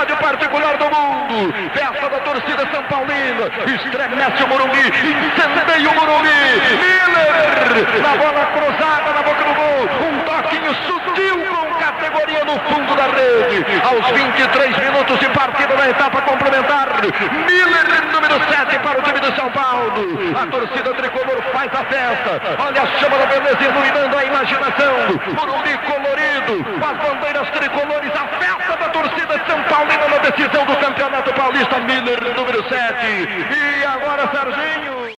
estádio particular do mundo. Festa da torcida São Paulina. Estremece o Morumbi. Incendeia o Morumbi. Miller na bola cruzada na boca do gol. Um toquinho sutil com categoria no fundo da rede. Aos 23 minutos de partida da etapa complementar. Miller, número 7 para o time de São Paulo. A torcida tricolor faz a festa. Olha a chama da beleza iluminando a imaginação. Morumbi colorido, com as bandeiras tricolores. A festa da torcida São Paulina na decisão do Campeonato Paulista. Miller, número 7. E agora, Serginho.